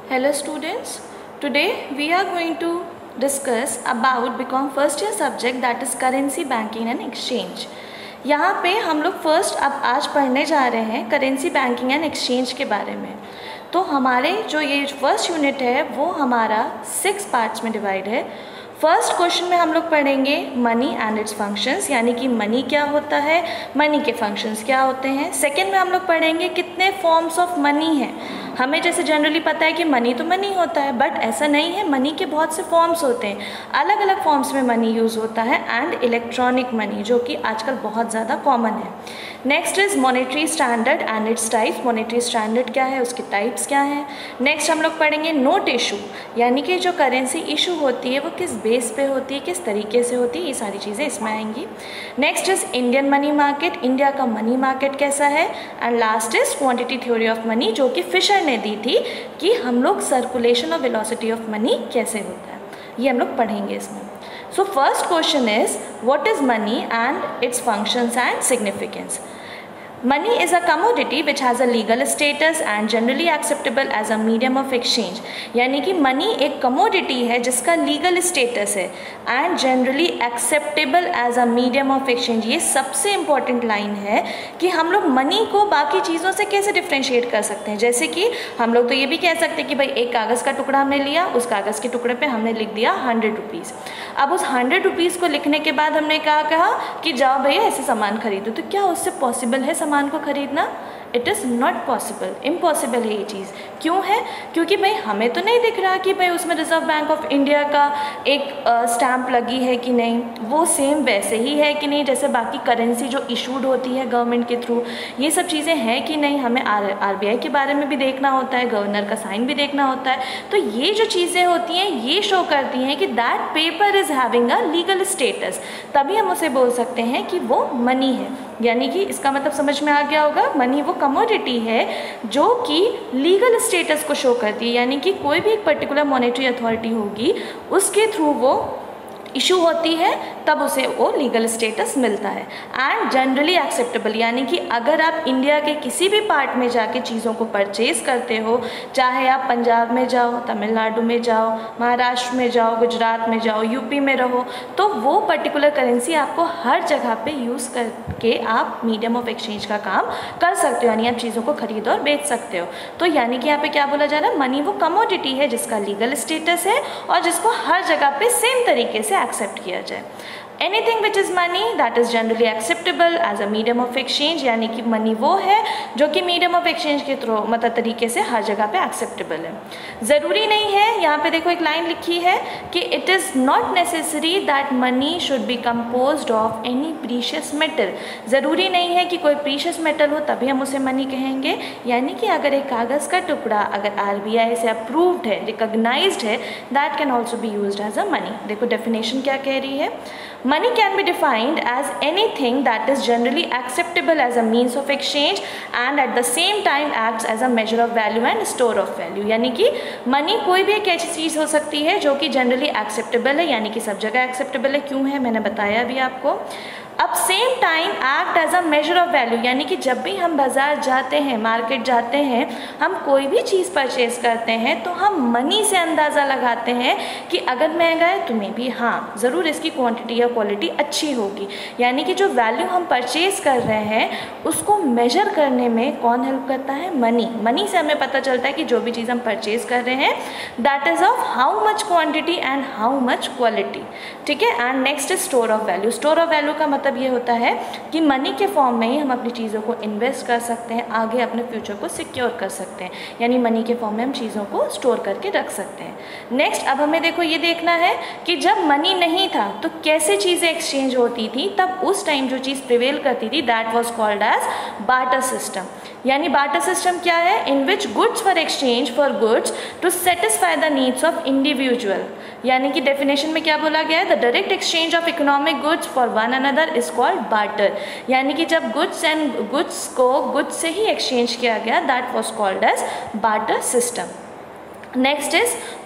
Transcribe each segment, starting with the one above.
Hello students, today we are going to discuss about BCom first year subject that is currency banking and exchange। यहाँ पे हम लोग अब आज पढ़ने जा रहे हैं करेंसी बैंकिंग एंड एक्सचेंज के बारे में। तो हमारे जो ये फर्स्ट यूनिट है वो हमारा 6 पार्ट्स में डिवाइड है। फर्स्ट क्वेश्चन में हम लोग पढ़ेंगे मनी एंड इट्स फंक्शंस, यानी कि मनी क्या होता है, मनी के फंक्शंस क्या होते हैं। सेकेंड में हम लोग पढ़ेंगे कितने फॉर्म्स ऑफ मनी हैं। हमें जैसे जनरली पता है कि मनी तो मनी होता है, बट ऐसा नहीं है, मनी के बहुत से फॉर्म्स होते हैं, अलग अलग फॉर्म्स में मनी यूज़ होता है। एंड इलेक्ट्रॉनिक मनी जो कि आजकल बहुत ज़्यादा कॉमन है। Next is monetary standard and its types. Monetary standard क्या है, उसके टाइप्स क्या हैं। नेक्स्ट हम लोग पढ़ेंगे नोट इशू, यानी कि जो करेंसी इशू होती है वो किस बेस पे होती है, किस तरीके से होती है, ये सारी चीज़ें इसमें आएंगी। Next is Indian money market, India का मनी मार्केट कैसा है। And last is quantity theory of money, जो कि फिशर ने दी थी कि हम लोग सर्कुलेशन और वेलोसिटी ऑफ मनी कैसे होता है, ये हम लोग पढ़ेंगे इसमें। So first question is, what is money and its functions and significance? Money is a commodity which has a legal status and generally acceptable as a medium of exchange। यानी कि मनी एक कमोडिटी है जिसका legal status है and generally acceptable as a medium of exchange. ये सबसे important line है कि हम लोग मनी को बाकी चीज़ों से कैसे डिफ्रेंशिएट कर सकते हैं। जैसे कि हम लोग तो ये भी कह सकते हैं कि भाई एक कागज़ का टुकड़ा हमने लिया, उस कागज़ के टुकड़े पे हमने लिख दिया 100 रुपीज़। अब उस 100 रुपीज़ को लिखने के बाद हमने कहा कि जाओ भैया ऐसे सामान खरीदो, तो क्या उससे पॉसिबल है सामान को खरीदना? It is not possible, impossible है ये चीज़। क्यों है? क्योंकि भाई हमें तो नहीं दिख रहा कि भाई उसमें रिजर्व बैंक ऑफ इंडिया का एक स्टैम्प लगी है कि नहीं, वो सेम वैसे ही है कि नहीं जैसे बाकी करेंसी जो इशूड होती है गवर्नमेंट के थ्रू, ये सब चीज़ें हैं कि नहीं। हमें आरबीआई के बारे में भी देखना होता है, गवर्नर का साइन भी देखना होता है। तो ये जो चीज़ें होती हैं ये शो करती हैं कि that paper is having a legal status, तभी हम उसे बोल सकते हैं कि वो मनी है। यानी कि इसका मतलब समझ में आ गया होगा, मनी वो कमोडिटी है जो कि लीगल स्टेटस को शो करती है, यानी कि कोई भी एक पर्टिकुलर मॉनेटरी अथॉरिटी होगी उसके थ्रू वो इशू होती है तब उसे वो लीगल स्टेटस मिलता है। एंड जनरली एक्सेप्टेबल, यानी कि अगर आप इंडिया के किसी भी पार्ट में जाके चीज़ों को परचेज़ करते हो, चाहे आप पंजाब में जाओ, तमिलनाडु में जाओ, महाराष्ट्र में जाओ, गुजरात में जाओ, यूपी में रहो, तो वो पर्टिकुलर करेंसी आपको हर जगह पे यूज़ करके आप मीडियम ऑफ एक्सचेंज का काम कर सकते हो, यानी आप चीज़ों को खरीदो और बेच सकते हो। तो यानी कि यहाँ पे क्या बोला जा रहा है, मनी वो कमोडिटी है जिसका लीगल स्टेटस है और जिसको हर जगह पे सेम तरीके से एक्सेप्ट किया जाए। Anything which is money that is generally acceptable as a medium of exchange, यानी कि मनी वो है जो कि मीडियम ऑफ एक्सचेंज के थ्रू मतलब तरीके से हर जगह पे एक्सेप्टेबल है। ज़रूरी नहीं है, यहाँ पे देखो एक लाइन लिखी है कि it is not necessary that money should be composed of any precious metal. ज़रूरी नहीं है कि कोई प्रीशियस मेटल हो तभी हम उसे मनी कहेंगे। यानी कि अगर एक कागज़ का टुकड़ा अगर आरबीआई से अप्रूव्ड है, रिकॉग्नाइज्ड है, that can also be used as a money. देखो डेफिनेशन क्या कह रही है, money can be defined as anything that is generally acceptable as a means of exchange and at the same time acts as a measure of value and store of value। यानी कि money कोई भी एक ऐसी चीज़ हो सकती है जो कि जनरली एक्सेप्टेबल है, यानी कि सब जगह एक्सेप्टेबल है। क्यों है मैंने बताया अभी आपको। अब same time act as a measure of value, यानी कि जब भी हम बाज़ार जाते हैं, मार्केट जाते हैं, हम कोई भी चीज़ परचेज करते हैं तो हम मनी से अंदाज़ा लगाते हैं कि अगर महंगा है तो मे भी हाँ ज़रूर इसकी क्वांटिटी या क्वालिटी अच्छी होगी। यानी कि जो वैल्यू हम परचेज कर रहे हैं उसको मेजर करने में कौन हेल्प करता है, मनी। मनी से हमें पता चलता है कि जो भी चीज़ हम परचेज कर रहे हैं that is of how much quantity and how much quality. ठीक है। And next is store of value. Store of value का मतलब ये होता है कि मनी के फॉर्म में ही हम अपनी चीज़ों को इन्वेस्ट कर सकते हैं, आगे अपने फ्यूचर को सिक्योर कर सकते हैं, यानी मनी के फॉर्म में हम चीज़ों को स्टोर करके रख सकते हैं। नेक्स्ट अब हमें देखो ये देखना है कि जब मनी नहीं था तो कैसे चीज़ें एक्सचेंज होती थी, तब उस टाइम जो चीज़ प्रिवेल करती थी that was called as barter system. यानी बार्टर सिस्टम क्या है, in which goods for exchange for goods to satisfy the needs of individual. यानी कि डेफिनेशन में क्या बोला गया है, the direct exchange of economic goods for one another is called barter. यानी कि जब गुड्स एंड गुड्स को गुड्स से ही एक्सचेंज किया गया that was called as barter system. Next is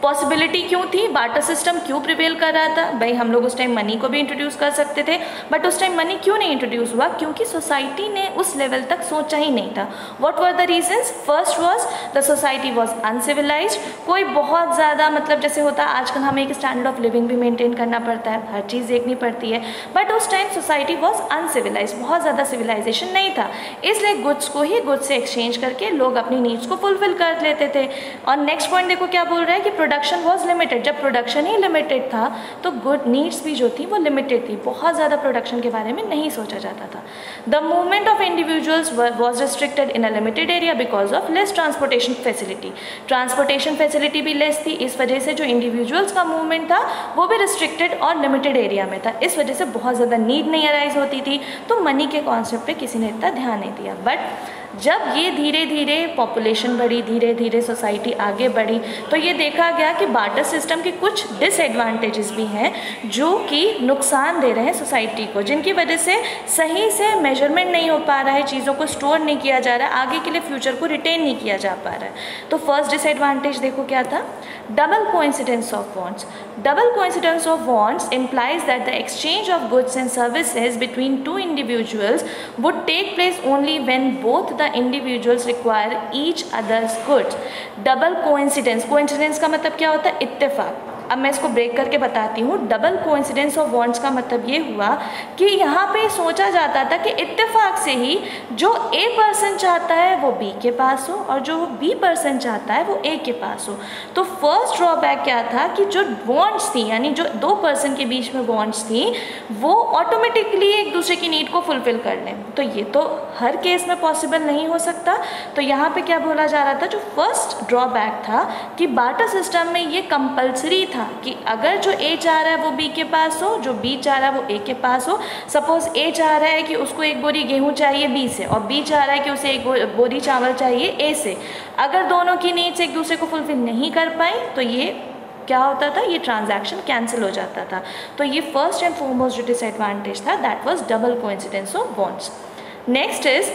possibility क्यों थी, बार्टर सिस्टम क्यों प्रिवेल कर रहा था? भाई हम लोग उस टाइम मनी को भी इंट्रोड्यूस कर सकते थे, बट उस टाइम मनी क्यों नहीं इंट्रोड्यूस हुआ? क्योंकि सोसाइटी ने उस लेवल तक सोचा ही नहीं था। What were the reasons? First was the society was uncivilised. कोई बहुत ज़्यादा मतलब जैसे होता है आजकल हमें एक स्टैंडर्ड ऑफ लिविंग भी मेंटेन करना पड़ता है, हर चीज़ देखनी पड़ती है, बट उस टाइम सोसाइटी वाज अनसिविलाइज्ड, बहुत ज़्यादा सिविलाइजेशन नहीं था, इसलिए गुड्स को ही गुड्स से एक्सचेंज करके लोग अपनी नीड्स को फुलफिल कर लेते थे। और नेक्स्ट पॉइंट देखो क्या बोल रहा है कि प्रोडक्शन वाज लिमिटेड। जब प्रोडक्शन ही लिमिटेड था तो गुड नीड्स भी जो थी वो लिमिटेड थी, बहुत ज़्यादा प्रोडक्शन के बारे में नहीं सोचा जाता था। The movement of individuals was restricted in a limited area because of less transportation facility. Transportation facility भी लेस थी, इस वजह से जो इंडिविजुअल्स का मूवमेंट था वो भी रिस्ट्रिक्टेड और लिमिटेड एरिया में था, इस वजह से बहुत ज़्यादा नीड नहीं अराइज होती थी, तो मनी के कॉन्सेप्ट पे किसी ने इतना ध्यान नहीं दिया। बट जब ये धीरे धीरे पॉपुलेशन बढ़ी, धीरे धीरे सोसाइटी आगे बढ़ी, तो ये देखा गया कि बार्टर सिस्टम के कुछ डिसएडवांटेजेस भी हैं जो कि नुकसान दे रहे हैं सोसाइटी को, जिनकी वजह से सही से मेजरमेंट नहीं हो पा रहा है, चीज़ों को स्टोर नहीं किया जा रहा है, आगे के लिए फ्यूचर को रिटेन नहीं किया जा पा रहा है। तो फर्स्ट डिसएडवांटेज देखो क्या था, double coincidence of wants. Double coincidence of wants implies that the exchange of goods and services between two individuals would take place only when both the individuals require each other's goods. Double coincidence, coincidence का मतलब क्या होता है? इत्तेफाक। अब मैं इसको break करके बताती हूँ। डबल कोइंसिडेंस ऑफ वॉन्ट्स का मतलब ये हुआ कि यहाँ पे सोचा जाता था कि इत्तेफाक से ही जो ए पर्सन चाहता है वो बी के पास हो और जो बी पर्सन चाहता है वो ए के पास हो। तो फर्स्ट ड्रॉबैक क्या था कि जो वॉन्ट्स थी, यानी जो दो पर्सन के बीच में वॉन्ट्स थी, वो ऑटोमेटिकली एक दूसरे की नीड को फुलफिल कर लें, तो ये तो हर केस में पॉसिबल नहीं हो सकता। तो यहाँ पे क्या बोला जा रहा था, जो फर्स्ट ड्रॉबैक था कि बार्टर सिस्टम में ये कंपल्सरी था कि अगर जो ए चाह रहा है वो बी के पास हो, जो बी चाह रहा है वो ए के पास हो। सपोज ए चाह रहा है कि उसको एक बोरी गेहूं चाहिए बी से और बी चाह रहा है कि उसे एक बोरी चावल चाहिए ए से। अगर दोनों की नीड्स एक दूसरे को फुलफिल नहीं कर पाई तो ये क्या होता था, ये ट्रांजैक्शन कैंसिल हो जाता था। तो ये फर्स्ट एंड फॉरमोस्ट जो डिसएडवांटेज था, that was double coincidence of wants. Next is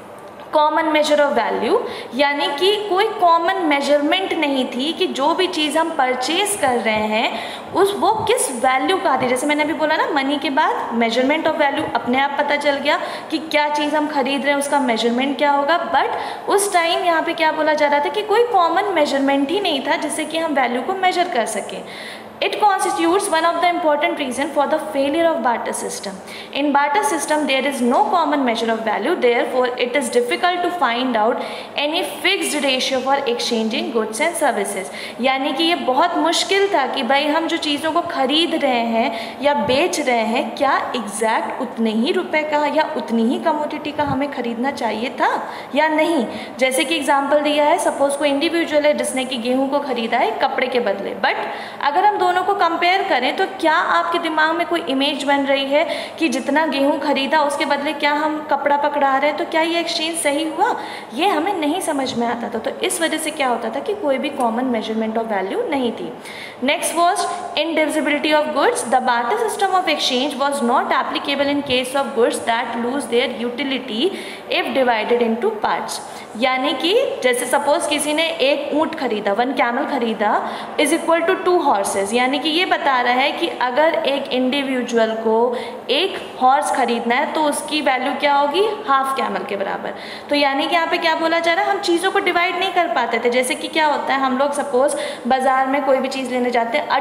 common measure of value, यानी कि कोई कॉमन मेजरमेंट नहीं थी कि जो भी चीज़ हम परचेज कर रहे हैं वो किस वैल्यू का आती है। जैसे मैंने अभी बोला ना, मनी के बाद मेजरमेंट ऑफ वैल्यू अपने आप पता चल गया कि क्या चीज़ हम खरीद रहे हैं उसका मेजरमेंट क्या होगा। बट उस टाइम यहाँ पे क्या बोला जा रहा था कि कोई कॉमन मेजरमेंट ही नहीं था जिससे कि हम वैल्यू को मेजर कर सकें। It constitutes one of the important reasons for the failure of barter system. In barter system, there is no common measure of value. Therefore, it is difficult to find out any fixed ratio for exchanging goods and services. यानी कि ये बहुत मुश्किल था कि भाई हम जो चीज़ों को खरीद रहे हैं या बेच रहे हैं, क्या एग्जैक्ट उतने ही रुपए का या उतनी ही कमोडिटी का हमें खरीदना चाहिए था या नहीं। जैसे कि एग्जाम्पल दिया है, सपोज कोई इंडिविजुअल है जिसने कि गेहूँ को खरीदा है कपड़े के बदले, बट अगर हम दोनों को कंपेयर करें तो क्या आपके दिमाग में कोई इमेज बन रही है कि जितना गेहूं खरीदा उसके बदले क्या हम कपड़ा पकड़ा रहे हैं, तो क्या ये एक्सचेंज सही हुआ? ये हमें नहीं समझ में आता था। तो इस वजह से क्या होता था कि कोई भी कॉमन मेजरमेंट ऑफ वैल्यू नहीं थी। Next was indivisibility of goods. The barter system of exchange was not applicable in case of goods that lose their utility if divided into parts. यानी कि जैसे सपोज किसी ने एक ऊंट खरीदा, 1 कैमल खरीदा इज इक्वल टू 2 हॉर्सेस, यानी कि ये बता रहा है कि अगर एक इंडिविजुअल को एक हॉर्स खरीदना है तो उसकी वैल्यू क्या होगी, हाफ कैमल के बराबर। तो यानी कि यहाँ पे क्या बोला जा रहा है, हम चीज़ों को डिवाइड नहीं कर पाते थे। जैसे कि क्या होता है, हम लोग सपोज बाजार में कोई भी चीज़ लेने जाते हैं,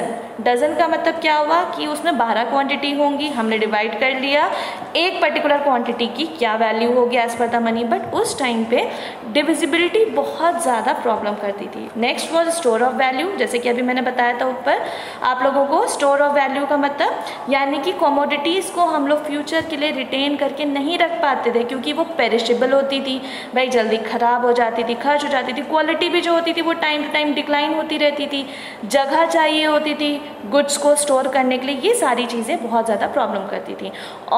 डजन का मतलब क्या हुआ कि उसमें 12 क्वांटिटी होंगी, हमने डिवाइड कर लिया एक पर्टिकुलर क्वांटिटी की क्या वैल्यू होगी as per the money. But उस टाइम पे डिविजिबिलिटी बहुत ज़्यादा प्रॉब्लम करती थी। Next was store of value. जैसे कि अभी मैंने बताया था ऊपर आप लोगों को, स्टोर ऑफ वैल्यू का मतलब यानी कि कमोडिटीज़ को हम लोग फ्यूचर के लिए रिटेन करके नहीं रख पाते थे क्योंकि वो पेरिशेबल होती थी, भाई जल्दी ख़राब हो जाती थी, खर्च हो जाती थी, क्वालिटी भी जो होती थी वो टाइम टू टाइम डिक्लाइन होती रहती थी, जगह चाहिए होती थी गुड्स को स्टोर करने के लिए, ये सारी चीज़ें बहुत ज़्यादा प्रॉब्लम करती थी। और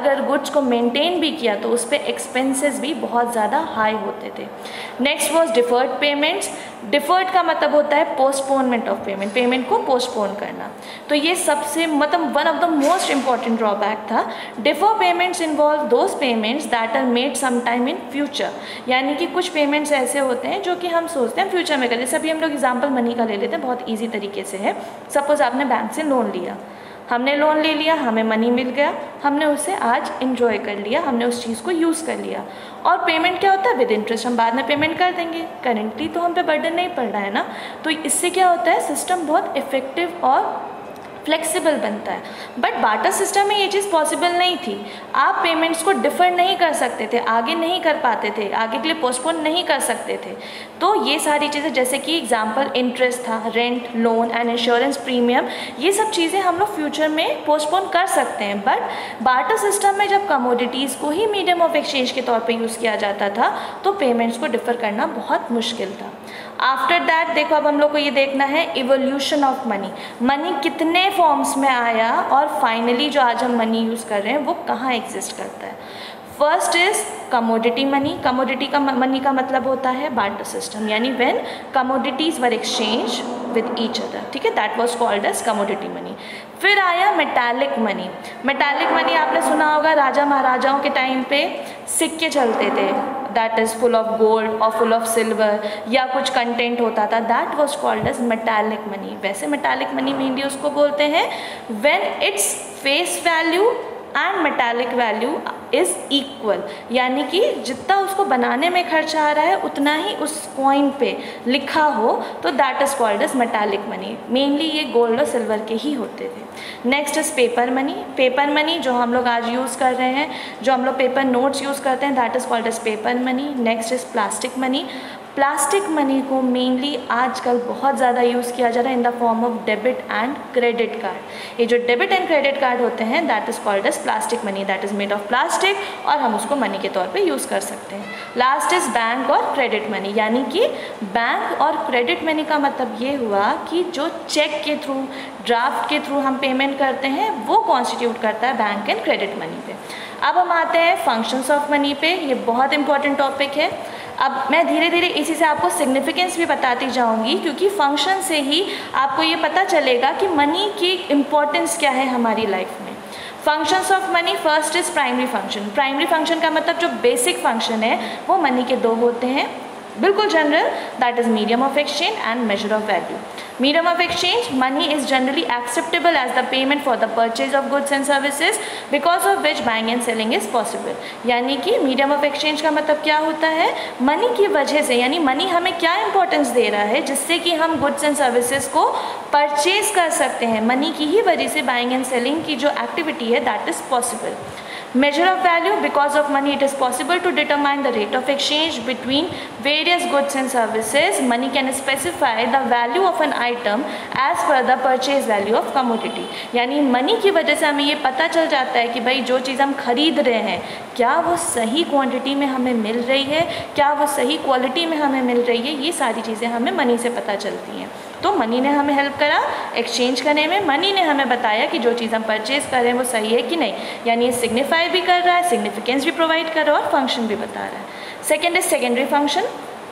अगर गुड्स को मेंटेन भी किया तो उस पर एक्सपेंसेस भी बहुत ज़्यादा हाई होते थे। Next was deferred payments. Deferred का मतलब होता है पोस्टपोनमेंट ऑफ पेमेंट, पेमेंट को पोस्टपोन करना। तो ये सबसे मतलब one of the most important drawback था। Defer payments involve those payments that are made some time in future, यानी कि कुछ पेमेंट्स ऐसे होते हैं जो कि हम सोचते हैं फ्यूचर में करें। जैसे अभी हम लोग एग्जाम्पल मनी का ले लेते हैं, बहुत ईजी तरीके से है। सपोज आपने बैंक से लोन लिया, हमने लोन ले लिया, हमें मनी मिल गया, हमने उसे आज इन्जॉय कर लिया, हमने उस चीज़ को यूज़ कर लिया। और पेमेंट क्या होता है? विद इंटरेस्ट, हम बाद में पेमेंट कर देंगे। करेंटली तो हम पे बर्डन नहीं पड़ रहा है ना। तो इससे क्या होता है, सिस्टम बहुत इफेक्टिव और फ्लेक्सिबल बनता है। बट बार्टर सिस्टम में ये चीज़ पॉसिबल नहीं थी। आप पेमेंट्स को डिफर नहीं कर सकते थे, आगे नहीं कर पाते थे, आगे के लिए पोस्टपोन नहीं कर सकते थे। तो ये सारी चीज़ें, जैसे कि एग्जांपल इंटरेस्ट था, rent, loan and insurance premium, ये सब चीज़ें हम लोग फ्यूचर में पोस्टपोन कर सकते हैं। बट बार्टर सिस्टम में जब कमोडिटीज़ को ही मीडियम ऑफ एक्सचेंज के तौर पर यूज़ किया जाता था तो पेमेंट्स को डिफर करना बहुत मुश्किल था। आफ्टर दैट देखो, अब हम लोग को ये देखना है इवोल्यूशन ऑफ मनी। मनी कितने फॉर्म्स में आया और फाइनली जो आज हम मनी यूज़ कर रहे हैं वो कहाँ एग्जिस्ट करता है। First is commodity money. Commodity का मनी का मतलब होता है बार्टर सिस्टम, यानी when commodities were exchange with each other, ठीक है, that was called as commodity money. फिर आया मेटालिक मनी। मेटालिक मनी आपने सुना होगा, राजा महाराजाओं के टाइम पे सिक्के चलते थे, that is full of gold और फुल ऑफ सिल्वर, या कुछ कंटेंट होता था, that was called as metallic money. वैसे मेटालिक मनी मेनली उसको बोलते हैं when its face value and metallic value is equal, यानी कि जितना उसको बनाने में खर्च आ रहा है उतना ही उस कॉइन पे लिखा हो, तो that is called as metallic money. Mainly ये गोल्ड और सिल्वर के ही होते थे। Next is paper money. Paper money जो हम लोग आज यूज़ कर रहे हैं, जो हम लोग पेपर नोट्स यूज़ करते हैं, that is called as paper money. Next is plastic money. Plastic money को मेनली आजकल बहुत ज़्यादा यूज़ किया जा रहा है in the form of debit and credit card. ये जो डेबिट एंड क्रेडिट कार्ड होते हैं that is called as plastic money, that is made of plastic और हम उसको मनी के तौर पे यूज़ कर सकते हैं। लास्ट इज़ बैंक और क्रेडिट मनी, यानी कि बैंक और क्रेडिट मनी का मतलब ये हुआ कि जो चेक के थ्रू, ड्राफ्ट के थ्रू हम पेमेंट करते हैं वो कॉन्स्टिट्यूट करता है बैंक एंड क्रेडिट मनी पे। अब हम आते हैं फंक्शंस ऑफ मनी पे। ये बहुत इंपॉर्टेंट टॉपिक है। अब मैं धीरे धीरे इसी से आपको सिग्निफिकेंस भी बताती जाऊंगी, क्योंकि फंक्शन से ही आपको ये पता चलेगा कि मनी की इम्पोर्टेंस क्या है हमारी लाइफ में। Functions of money, first is primary function. Primary function का मतलब जो बेसिक फंक्शन है वो मनी के दो होते हैं, बिल्कुल general, that is medium of exchange and measure of value. Medium of exchange, money is generally acceptable as the payment for the purchase of goods and services because of which buying and selling is possible. यानी कि medium of exchange का मतलब क्या होता है, money की वजह से, यानी मनी हमें क्या इंपॉर्टेंस दे रहा है जिससे कि हम गुड्स एंड सर्विसेज को परचेज कर सकते हैं। मनी की ही वजह से बाइंग एंड सेलिंग की जो एक्टिविटी है that is possible. Measure of value, because of money it is possible to determine the rate of exchange between various goods and services. Money can specify the value of an item as per the purchase value of commodity. यानी money की वजह से हमें ये पता चल जाता है कि भाई जो चीज़ हम खरीद रहे हैं क्या वो सही क्वांटिटी में हमें मिल रही है, क्या वो सही क्वालिटी में हमें मिल रही है। ये सारी चीज़ें हमें मनी से पता चलती हैं। तो मनी ने हमें हेल्प करा एक्सचेंज करने में। मनी ने हमें बताया कि जो चीज़ हम परचेज कर रहे हैं वो सही है कि नहीं, यानी ये सिग्निफाई भी कर रहा है, सिग्निफिकेंस भी प्रोवाइड कर रहा है और फंक्शन भी बता रहा है। Second is secondary function.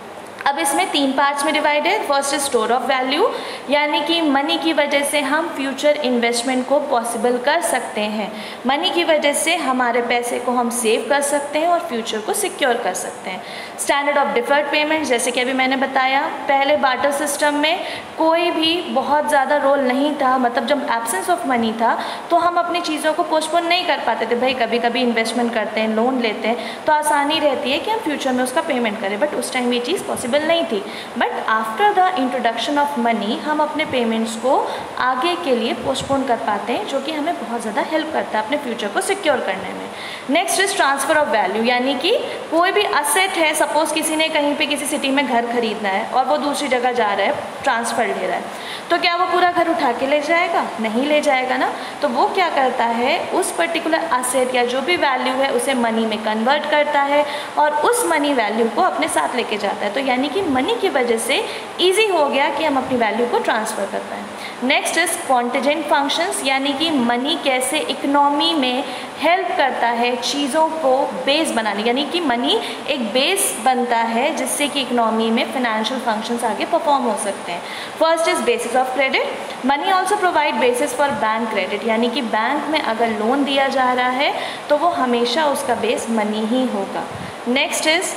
अब इसमें 3 पार्ट्स में डिवाइड है। First is store of value, यानी कि मनी की वजह से हम फ्यूचर इन्वेस्टमेंट को पॉसिबल कर सकते हैं। मनी की वजह से हमारे पैसे को हम सेव कर सकते हैं और फ्यूचर को सिक्योर कर सकते हैं। स्टैंडर्ड ऑफ डिफर्ड पेमेंट, जैसे कि अभी मैंने बताया, पहले बार्टर सिस्टम में कोई भी बहुत ज़्यादा रोल नहीं था, मतलब जब एब्सेंस ऑफ मनी था तो हम अपनी चीज़ों को पोस्टपोन नहीं कर पाते थे। भाई कभी कभी इन्वेस्टमेंट करते हैं, लोन लेते हैं तो आसानी रहती है कि हम फ्यूचर में उसका पेमेंट करें, बट उस टाइम ये चीज़ पॉसिबल नहीं थी। But after the introduction of money हम अपने पेमेंट्स को आगे के लिए पोस्टपोन कर पाते हैं, जो कि हमें बहुत ज़्यादा हेल्प करता है अपने फ्यूचर को सिक्योर करने में। Next is transfer of value, यानी कि कोई भी असेट है, सपोज किसी ने कहीं पे किसी सिटी में घर खरीदना है और वो दूसरी जगह जा रहा है, ट्रांसफ़र ले रहा है, तो क्या वो पूरा घर उठा के ले जाएगा? नहीं ले जाएगा ना। तो वो क्या करता है, उस पर्टिकुलर असेट या जो भी वैल्यू है उसे मनी में कन्वर्ट करता है और उस मनी वैल्यू को अपने साथ लेके जाता है। तो यानी कि मनी की वजह से ईजी हो गया कि हम अपनी वैल्यू को ट्रांसफ़र कर पाएँ। नेक्स्ट इज कॉन्टिजेंट फंक्शंस, यानी कि मनी कैसे इकोनॉमी में हेल्प करता है चीज़ों को बेस बनाने, यानी कि मनी एक बेस बनता है जिससे कि इकोनॉमी में फिनेंशियल फंक्शंस आगे परफॉर्म हो सकते हैं। First is basis of credit, money also provide basis for bank credit, यानी कि बैंक में अगर लोन दिया जा रहा है तो वो हमेशा उसका बेस मनी ही होगा। Next is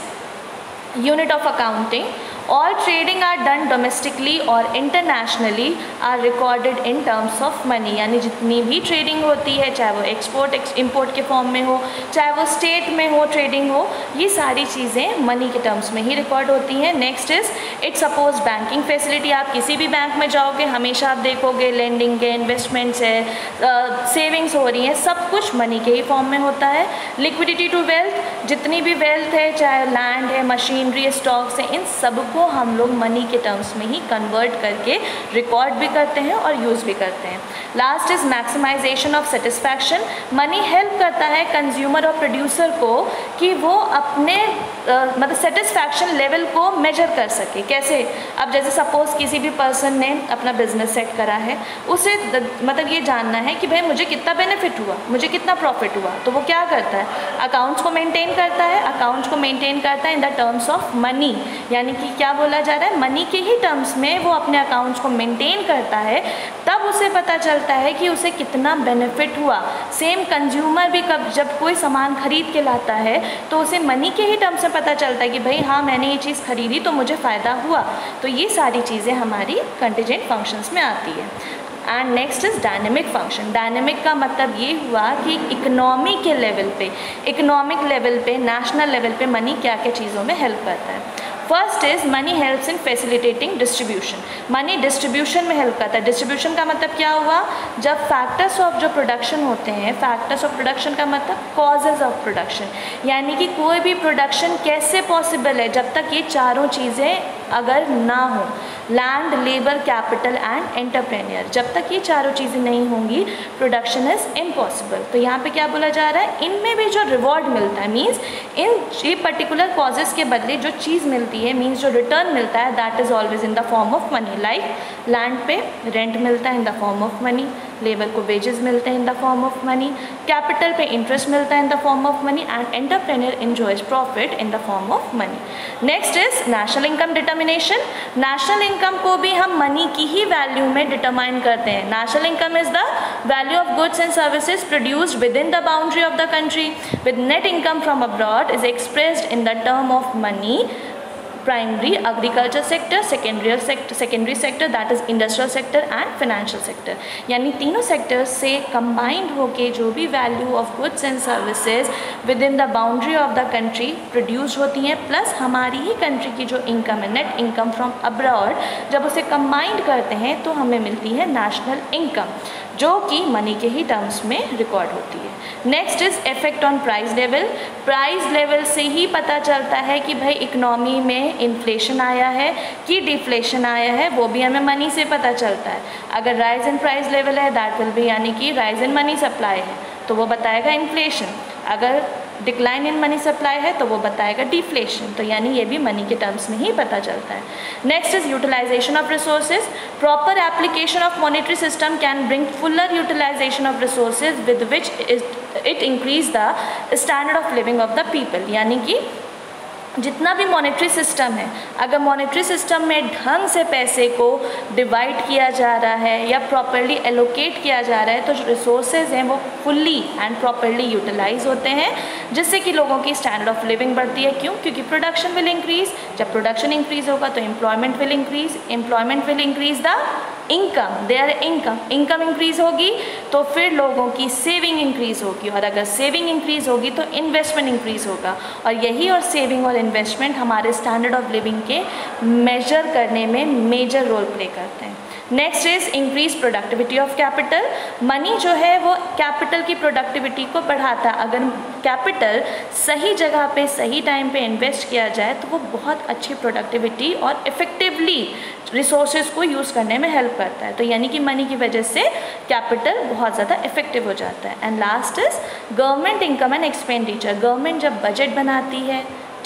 unit of accounting, all trading are done domestically और internationally are recorded in terms of money, यानी जितनी भी ट्रेडिंग होती है चाहे वो एक्सपोर्ट इम्पोर्ट के फॉर्म में हो, चाहे वो स्टेट में हो ट्रेडिंग हो, ये सारी चीज़ें मनी के टर्म्स में ही रिकॉर्ड होती हैं। Next is it suppose banking facility, आप किसी भी बैंक में जाओगे हमेशा आप देखोगे लेंडिंग है, इन्वेस्टमेंट्स है, सेविंग्स हो रही हैं, सब कुछ मनी के ही फॉर्म में होता है। लिक्विडिटी टू वेल्थ, जितनी भी वेल्थ है चाहे लैंड है, मशीनरी, स्टॉक्स है, इन सब को हम लोग मनी के टर्म्स में ही कन्वर्ट करके रिकॉर्ड भी करते हैं और यूज़ भी करते हैं। Last is maximisation of satisfaction, money help करता है कंज्यूमर और प्रोड्यूसर को कि वो अपने मतलब सेटिस्फैक्शन लेवल को मेजर कर सके। कैसे? अब जैसे सपोज किसी भी पर्सन ने अपना बिजनेस सेट करा है, उसे मतलब ये जानना है कि भाई मुझे कितना बेनिफिट हुआ, मुझे कितना प्रॉफिट हुआ, तो वो क्या करता है, अकाउंट्स को मेंटेन करता है, अकाउंट्स को मेंटेन करता है in the terms of money, यानी कि क्या बोला जा रहा है, मनी के ही टर्म्स में वो अपने अकाउंट्स को मेंटेन करता है, तब उसे पता चलता है कि उसे कितना बेनिफिट हुआ। सेम कंज्यूमर भी जब कोई सामान खरीद के लाता है तो उसे मनी के ही टर्म्स में पता चलता है कि भाई हाँ मैंने ये चीज़ खरीदी तो मुझे फ़ायदा हुआ। तो ये सारी चीज़ें हमारी कंटीजेंट फंक्शंस में आती है। And next is dynamic function. Dynamic का मतलब ये हुआ कि इकोनॉमी के लेवल पे, इकोनॉमिक लेवल पे, नेशनल लेवल पे मनी क्या क्या चीज़ों में हेल्प करता है। First is money helps in facilitating distribution, money distribution में हेल्प करता है। डिस्ट्रीब्यूशन का मतलब क्या हुआ, जब फैक्टर्स ऑफ जो प्रोडक्शन होते हैं, फैक्टर्स ऑफ प्रोडक्शन का मतलब कॉजेज़ ऑफ प्रोडक्शन, यानी कि कोई भी प्रोडक्शन कैसे पॉसिबल है जब तक ये चारों चीज़ें अगर ना हो, land, labour, capital and entrepreneur, जब तक ये चारों चीज़ें नहीं होंगी प्रोडक्शन इज़ इम्पॉसिबल। तो यहाँ पे क्या बोला जा रहा है, इनमें भी जो रिवॉर्ड मिलता है, मीन्स इन ये पर्टिकुलर कॉजेज़ के बदले जो चीज़ मिलती है, मीन्स जो रिटर्न मिलता है, that is always in the form of money. Like land पे रेंट मिलता है in the form of money, labour को वेजेस मिलते हैं in the form of money, capital पे इंटरेस्ट मिलता है in the form of money, and entrepreneur enjoys profit in the form of money. Next is national income determination. National income को भी हम money की ही वैल्यू में डिटरमाइन करते हैं। National income is the value of goods and services produced within the boundary of the country, with net income from abroad is expressed in the term of money. Primary agriculture sector, secondary sector that is industrial sector and financial sector, यानी तीनों sectors से combined होके जो भी value of goods and services within the boundary of the country produce होती हैं, plus हमारी ही country की जो इनकम है, नेट इनकम फ्रॉम अब्रॉड, जब उसे कंबाइंड करते हैं तो हमें मिलती है नेशनल इनकम, जो कि मनी के ही टर्म्स में रिकॉर्ड होती है। Next is effect on price level. Price level से ही पता चलता है कि भाई इकोनॉमी में इन्फ्लेशन आया है कि डिफ्लेशन आया है, वो भी हमें मनी से पता चलता है। अगर राइज इन प्राइस लेवल है दैट विल बी, यानी कि राइज इन मनी सप्लाई है तो वो बताएगा इन्फ्लेशन, अगर डिक्लाइन इन मनी सप्लाई है तो वो बताएगा डिफ्लेशन, तो यानी ये भी मनी के टर्म्स में ही पता चलता है। Next is utilization of resources. Proper application of monetary system can bring fuller utilization of resources with which it increase the standard of living of the people, यानी कि जितना भी मॉनेटरी सिस्टम है, अगर मॉनेटरी सिस्टम में ढंग से पैसे को डिवाइड किया जा रहा है या प्रॉपरली एलोकेट किया जा रहा है तो जो रिसोर्सेज हैं वो फुल्ली एंड प्रॉपरली यूटिलाइज होते हैं, जिससे कि लोगों की स्टैंडर्ड ऑफ लिविंग बढ़ती है। क्यों? क्योंकि प्रोडक्शन विल इंक्रीज, जब प्रोडक्शन इंक्रीज होगा तो employment will increase, employment will increase the income, their income increase होगी तो फिर लोगों की सेविंग इंक्रीज होगी, और अगर सेविंग इंक्रीज होगी तो इन्वेस्टमेंट इंक्रीज होगा, और यही और सेविंग और इन्वेस्टमेंट हमारे स्टैंडर्ड ऑफ लिविंग के मेजर करने में मेजर रोल प्ले करते हैं। Next is increase productivity of capital. Money जो है वो कैपिटल की प्रोडक्टिविटी को बढ़ाता है। अगर कैपिटल सही जगह पे सही टाइम पे इन्वेस्ट किया जाए तो वो बहुत अच्छी प्रोडक्टिविटी और इफ़ेक्टिवली रिसोर्सेज को यूज़ करने में हेल्प करता है, तो यानी कि मनी की वजह से कैपिटल बहुत ज़्यादा इफेक्टिव हो जाता है। And last is government income and expenditure. Government जब बजट बनाती है, ठीक है,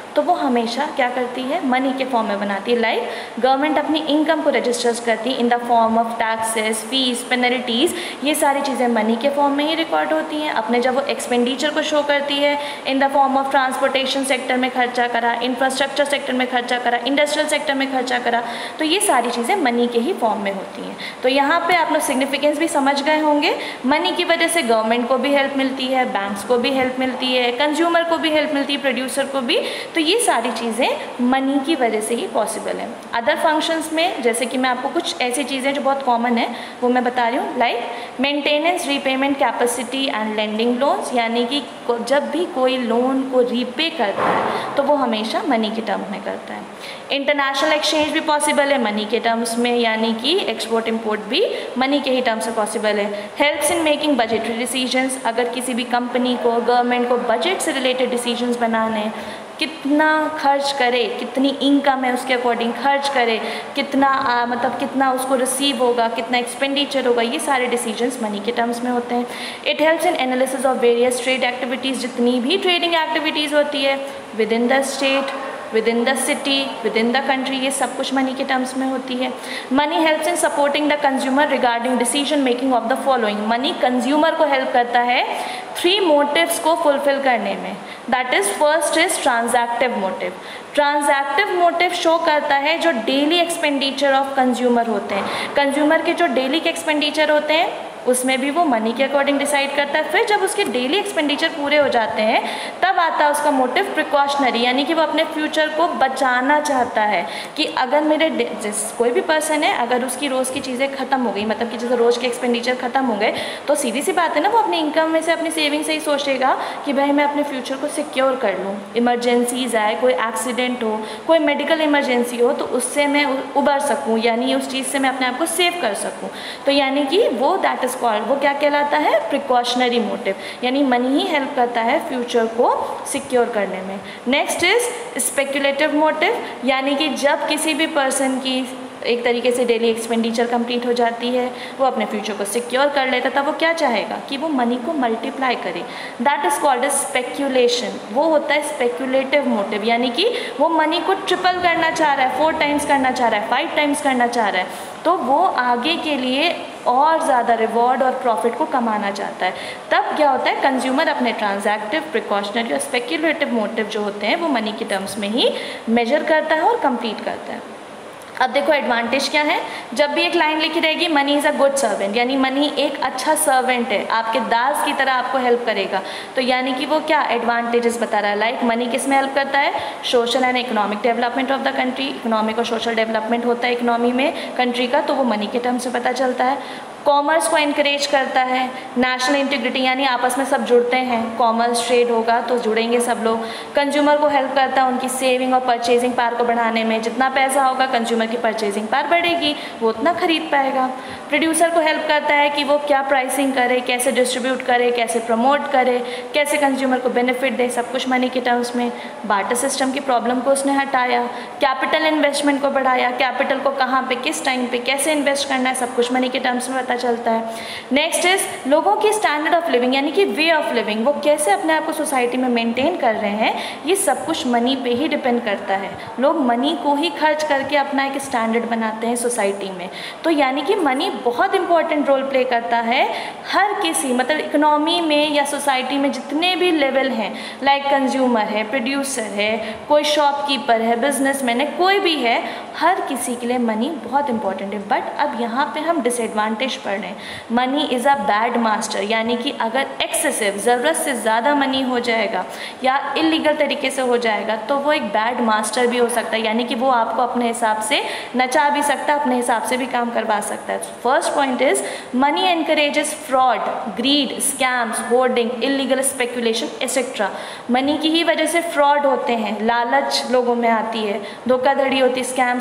तो वो हमेशा क्या करती है, मनी के फॉर्म में बनाती है। लाइक गवर्नमेंट अपनी इनकम को रजिस्टर्स करती है in the form of taxes, fees, penalties, ये सारी चीज़ें मनी के फॉर्म में ही रिकॉर्ड होती हैं। अपने जब वो एक्सपेंडिचर को शो करती है in the form of transportation sector में खर्चा करा, इंफ्रास्ट्रक्चर सेक्टर में खर्चा करा, इंडस्ट्रियल सेक्टर में खर्चा करा, तो ये सारी चीज़ें मनी के ही फॉर्म में होती हैं। तो यहाँ पे आप लोग सिग्निफिकेंस भी समझ गए होंगे। मनी की वजह से गवर्नमेंट को भी हेल्प मिलती है, बैंक्स को भी हेल्प मिलती है, कंज्यूमर को भी हेल्प मिलती है, प्रोड्यूसर को भी। तो ये सारी चीज़ें मनी की वजह से ही पॉसिबल है। अदर फंक्शंस में जैसे कि मैं आपको कुछ ऐसी चीज़ें जो बहुत कॉमन है वो मैं बता रही हूँ, like maintenance, repayment capacity and lending loans, यानी कि जब भी कोई लोन को रीपे करता है तो वो हमेशा मनी के टर्म में करता है। इंटरनेशनल एक्सचेंज भी पॉसिबल है मनी के टर्म्स में, यानी कि एक्सपोर्ट इंपोर्ट भी मनी के ही टर्म्स में पॉसिबल है। Helps in making budgetary decisions, अगर किसी भी कंपनी को, गवर्नमेंट को बजट से रिलेटेड डिसीजंस बनाने, कितना खर्च करे, कितनी इनकम है उसके अकॉर्डिंग खर्च करे, कितना मतलब कितना उसको रिसीव होगा, कितना एक्सपेंडिचर होगा, ये सारे डिसीजंस मनी के टर्म्स में होते हैं। It helps in analysis of various trade activities, जितनी भी ट्रेडिंग एक्टिविटीज़ होती है within the state, within the city, within the country, ये सब कुछ मनी के टर्म्स में होती है। Money helps in supporting the consumer regarding decision making of the following, money consumer को हेल्प करता है 3 मोटिव्स को फुलफिल करने में। That is first is transactive motive. ट्रांजैक्टिव motive show करता है जो डेली एक्सपेंडिचर ऑफ कंज्यूमर होते हैं, कंज्यूमर के जो डेली के एक्सपेंडिचर होते हैं उसमें भी वो मनी के अकॉर्डिंग डिसाइड करता है। फिर जब उसके डेली एक्सपेंडिचर पूरे हो जाते हैं तब आता है उसका मोटिव प्रिकॉशनरी, यानी कि वो अपने फ्यूचर को बचाना चाहता है कि अगर मेरे कोई भी पर्सन है अगर उसकी रोज़ की चीज़ें ख़त्म हो गई, मतलब कि जैसे रोज़ के एक्सपेंडिचर ख़त्म हो गए, तो सीधी सी बात है ना, वो अपनी इनकम में से अपनी सेविंग से ही सोचेगा कि भाई मैं अपने फ्यूचर को सिक्योर कर लूँ, इमरजेंसीज आए, कोई एक्सीडेंट हो, कोई मेडिकल इमरजेंसी हो तो उससे मैं उबर सकूँ, यानी उस चीज़ से मैं अपने आप को सेव कर सकूँ। तो यानी कि वो दैट इज़ कॉल्ड, वो क्या कहलाता है, प्रिकॉशनरी मोटिव, यानी मनी ही हेल्प करता है फ्यूचर को सिक्योर करने में। नेक्स्ट इज स्पेक्युलेटिव मोटिव, यानी कि जब किसी भी पर्सन की एक तरीके से डेली एक्सपेंडिचर कंप्लीट हो जाती है, वो अपने फ्यूचर को सिक्योर कर लेता, तब वो क्या चाहेगा कि वो मनी को मल्टीप्लाई करे। That is called as speculation, वो होता है स्पेक्यूलेटिव मोटिव, यानी कि वो मनी को ट्रिपल करना चाह रहा है, 4 टाइम्स करना चाह रहा है, 5 टाइम्स करना चाह रहा है, तो वो आगे के लिए और ज़्यादा रिवॉर्ड और प्रॉफिट को कमाना चाहता है। तब क्या होता है, कंज्यूमर अपने ट्रांजैक्टिव, प्रिकॉशनरी और स्पेक्यूलेटिव मोटिव जो होते हैं वो मनी के टर्म्स में ही मेजर करता है और कंप्लीट करता है। अब देखो एडवांटेज क्या है, जब भी एक लाइन लिखी रहेगी money is a good servant, यानी मनी एक अच्छा सर्वेंट है, आपके दास की तरह आपको हेल्प करेगा। तो यानी कि वो क्या एडवांटेजेस बता रहा है, लाइक मनी किस में हेल्प करता है, social and economic development of the country, economic और सोशल डेवलपमेंट होता है इकोनॉमी में कंट्री का, तो वो मनी के टर्म से पता चलता है। कॉमर्स को इनकरेज करता है, नेशनल इंटीग्रिटी, यानी आपस में सब जुड़ते हैं, कॉमर्स ट्रेड होगा तो जुड़ेंगे सब लोग। कंज्यूमर को हेल्प करता है उनकी सेविंग और परचेजिंग पावर को बढ़ाने में, जितना पैसा होगा कंज्यूमर की परचेजिंग पावर बढ़ेगी, वो उतना खरीद पाएगा। प्रोड्यूसर को हेल्प करता है कि वो क्या प्राइसिंग करे, कैसे डिस्ट्रीब्यूट करे, कैसे प्रमोट करे, कैसे कंज्यूमर को बेनिफिट दे, सब कुछ मनी के टर्म्स में। बार्टर सिस्टम की प्रॉब्लम को उसने हटाया, कैपिटल इन्वेस्टमेंट को बढ़ाया, कैपिटल को कहाँ पे, किस टाइम पे, कैसे इन्वेस्ट करना है, सब कुछ मनी के टर्म्स में पता चलता है। नेक्स्ट इज लोगों की स्टैंडर्ड ऑफ लिविंग, यानी कि वे ऑफ लिविंग, वो कैसे अपने आप को सोसाइटी में मेंटेन कर रहे हैं, ये सब कुछ मनी पे ही डिपेंड करता है। लोग मनी को ही खर्च करके अपना एक स्टैंडर्ड बनाते हैं सोसाइटी में। तो यानी कि मनी बहुत इंपॉर्टेंट रोल प्ले करता है हर किसी, मतलब इकोनॉमी में या सोसाइटी में जितने भी लेवल हैं, लाइक कंज्यूमर है, प्रोड्यूसर है, कोई शॉपकीपर है, बिजनेसमैन है, कोई भी है, हर किसी के लिए मनी बहुत इंपॉर्टेंट है। बट अब यहाँ पे हम डिसएडवांटेज पढ़ रहे हैं, money is a bad master, यानी कि अगर एक्सेसिव, ज़रूरत से ज़्यादा मनी हो जाएगा या इलीगल तरीके से हो जाएगा तो वो एक बैड मास्टर भी हो सकता है, यानी कि वो आपको अपने हिसाब से नचा भी सकता है, अपने हिसाब से भी काम करवा सकता है। First point is money encourages fraud, greed, scams, hoarding, illegal speculation etcetera. Money की ही वजह से फ्रॉड होते हैं, लालच लोगों में आती है, धोखाधड़ी होती है, स्कैम्स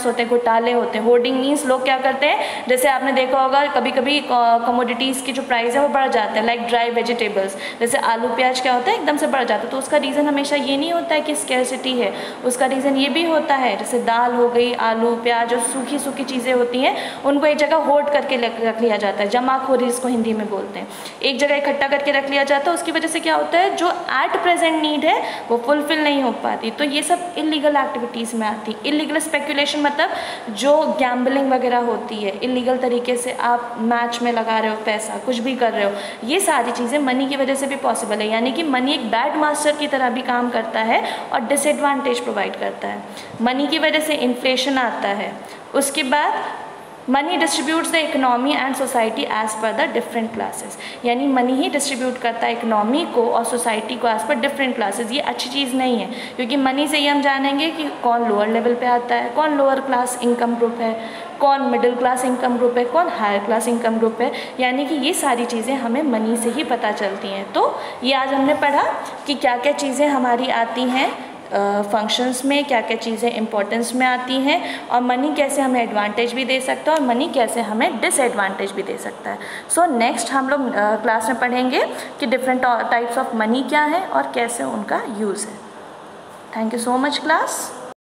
होते हैं, घोटाले होते हैं। होर्डिंग मीन्स लोग क्या करते हैं, जैसे आपने देखा होगा कभी कभी कमोडिटीज़ की जो प्राइस है वो बढ़ जाते हैं, लाइक ड्राई वेजिटेबल्स, जैसे आलू प्याज क्या होता है एकदम से बढ़ जाता है। तो उसका रीज़न हमेशा ये नहीं होता है कि स्कैरसिटी है, उसका रीज़न ये भी होता है, जैसे दाल हो गई, आलू प्याज और सूखी सूखी चीज़ें होती हैं, उनको एक जगह होल्ड करके रख लिया जाता है, जमाखोरी इसको हिंदी में बोलते हैं। एक जगह इकट्ठा करके रख लिया जाता है, उसकी वजह से क्या होता है, जो एट प्रेजेंट नीड है वो फुलफिल नहीं हो पाती। तो ये सब इलीगल एक्टिविटीज़ में आती। इलीगल स्पेकुलेशन मतलब जो गैम्बलिंग वगैरह होती है, इलीगल तरीके से आप मैच में लगा रहे हो पैसा, कुछ भी कर रहे हो, ये सारी चीज़ें मनी की वजह से भी पॉसिबल है। यानी कि मनी एक बैड मास्टर की तरह भी काम करता है और डिसएडवांटेज प्रोवाइड करता है। मनी की वजह से इन्फ्लेशन आता है। उसके बाद money distributes the economy and society as per the different classes, यानी मनी ही डिस्ट्रीब्यूट करता है इकोनॉमी को और सोसाइटी को एज पर डिफरेंट क्लासेस। ये अच्छी चीज़ नहीं है, क्योंकि मनी से ही हम जानेंगे कि कौन लोअर लेवल पे आता है, कौन लोअर क्लास इनकम ग्रुप है, कौन मिडिल क्लास इनकम ग्रुप है, कौन हायर क्लास इनकम ग्रुप है। यानी कि ये सारी चीज़ें हमें मनी से ही पता चलती हैं। तो ये आज हमने पढ़ा कि क्या क्या चीज़ें हमारी आती हैं फंक्शंस में, क्या क्या चीज़ें इंपॉर्टेंस में आती हैं, और मनी कैसे हमें एडवांटेज भी दे सकता है और मनी कैसे हमें डिसएडवांटेज भी दे सकता है। सो नेक्स्ट हम लोग क्लास में पढ़ेंगे कि डिफरेंट टाइप्स ऑफ मनी क्या है और कैसे उनका यूज़ है। Thank you so much class.